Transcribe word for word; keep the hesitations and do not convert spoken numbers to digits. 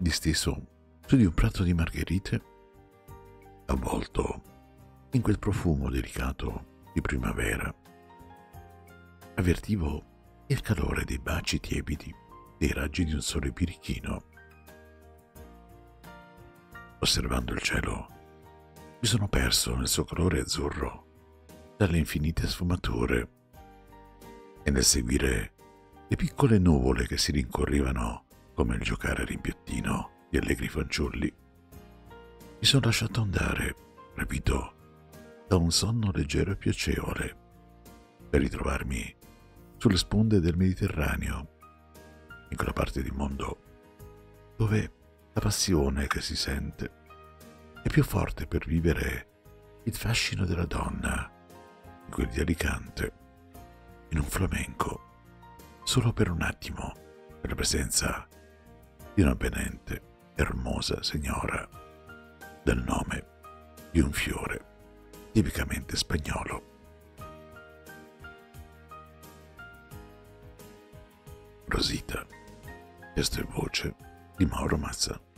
disteso su di un prato di margherite, avvolto in quel profumo delicato di primavera. Avvertivo il calore dei baci tiepidi dei raggi di un sole birichino. Osservando il cielo, mi sono perso nel suo colore azzurro dalle infinite sfumature e nel seguire le piccole nuvole che si rincorrevano come il giocare a rimpiattino di allegri fanciulli. Mi sono lasciato andare, rapito da un sonno leggero e piacevole, per ritrovarmi sulle sponde del Mediterraneo, in quella parte di mondo dove la passione che si sente è più forte per vivere il fascino della donna, in quel di Alicante, in un flamenco, solo per un attimo, per la presenza di una benente, ermosa signora, del nome di un fiore tipicamente spagnolo. Rosita, testo e voce di Mauro Mazza.